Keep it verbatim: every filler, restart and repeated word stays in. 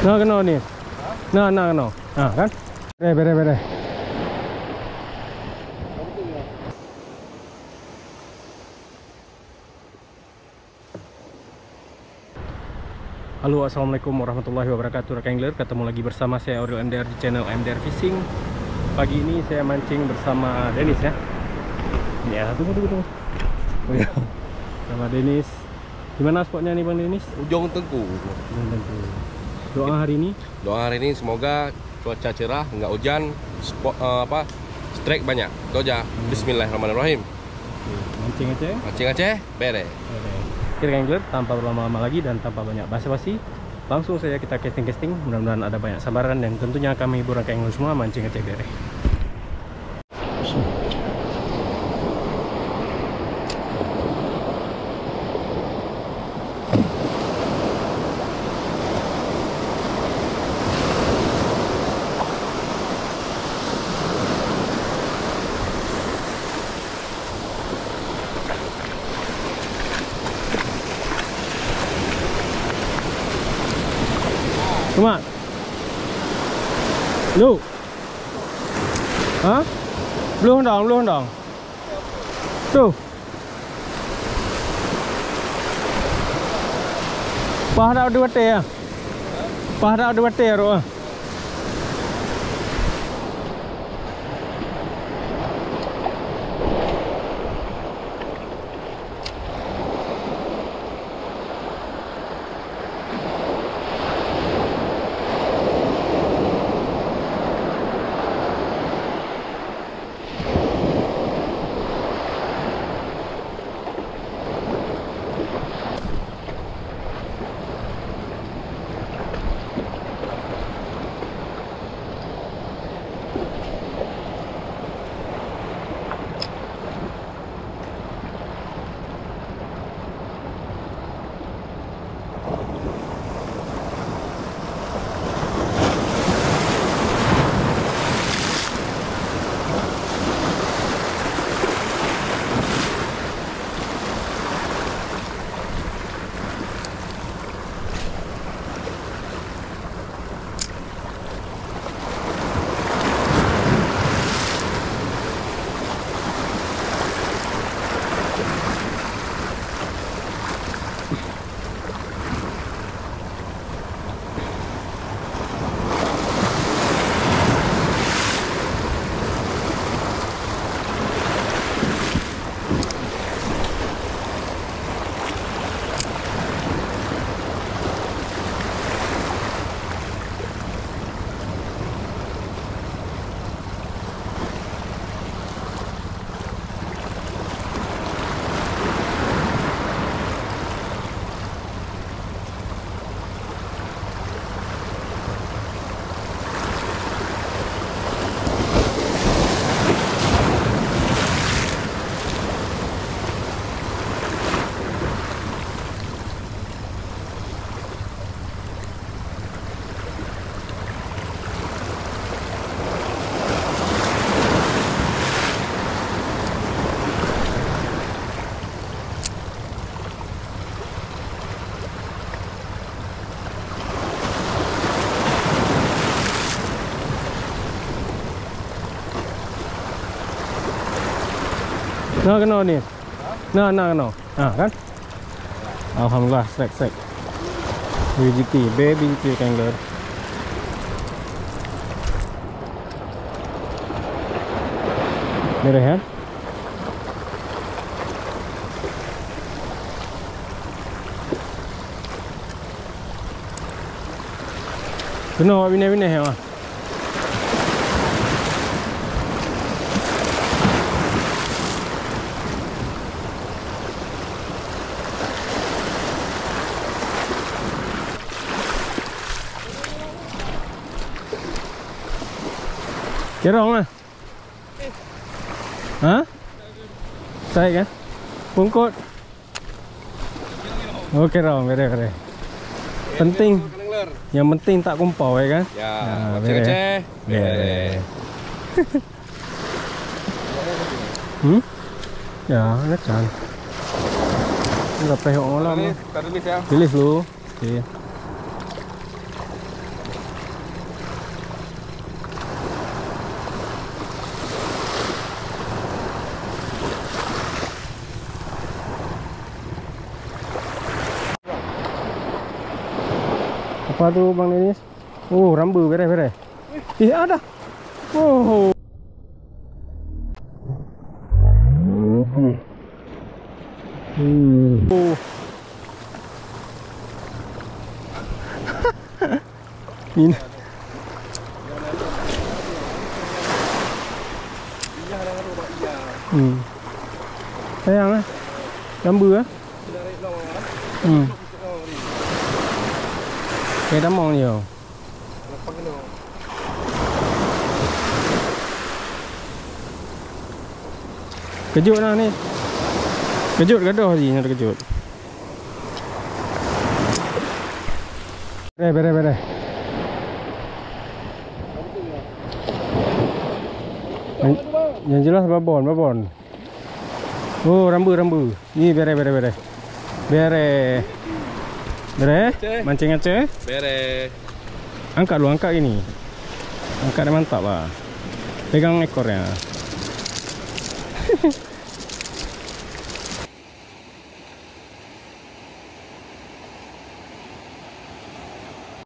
Nah, kena ni. Nah, nah, kena. Ha, kan? Bere, bere, bere. Halo, assalamualaikum warahmatullahi wabarakatuh, rekan angler. Ketemu lagi bersama saya Aurel M D R di channel M D R Fishing. Pagi ini saya mancing bersama Dennis ya. Ya, tunggu tunggu tunggu. Oh ya. Sama Dennis. Gimana spotnya nih Bang Dennis? Ujung Tengku. Ujung Tengku. Doa hari ini? Doa hari ini semoga cuaca cerah, nggak hujan, spot uh, apa? Strike banyak. Itu aja. Hmm. Bismillahirrahmanirrahim. Mancing Aceh. Mancing Aceh, bere. Bere. Kira angler, tanpa berlama-lama lagi dan tanpa banyak basa-basi, langsung saja kita casting-casting. Mudah-mudahan ada banyak sabaran dan tentunya kami hibur rekan angler semua mancing Aceh bere. Cuma lu hah? Belum dong, belum dong. Tuh. Pah dah ada bete ya? Pah dah ada bete ya, Ro? Nah, kena ni. Nah, nah, kena. Ha, kan? Alhamdulillah, strike, strike. B G T, baby G T angler. Merah ya? Kena bina-bina ya, mah. Kerong lah. Hah? Saya kan? Pungkut. Oh, kerong, bere bere. Penting. Yang penting tak kumpau ya kan? Ya, nah, mancing Aceh, bere. Hmm? Ya, lecan. Enggak pehok malam. Taruh mis ya. Tulis lu. Okey. Apa tuh Bang Denis? Oh, rambu beres-beres. Ih, ada. Oh. Hmm. Oh. Ini. Hmm. Sayang lah. Rambu ah. Hmm. Kayak damang ni tau. Kejut lah ni. Kejut gaduh tadi, ada kejut. Beres, beres, beres. Yang, yang jelas babon, babon. Oh, rambu, rambu. Ni beres, beres, beres. Beres. Beres? Mancing Aceh? Beres. Angkat lu, angkat ini. Angkat dia mantap lah. Pegang ekornya.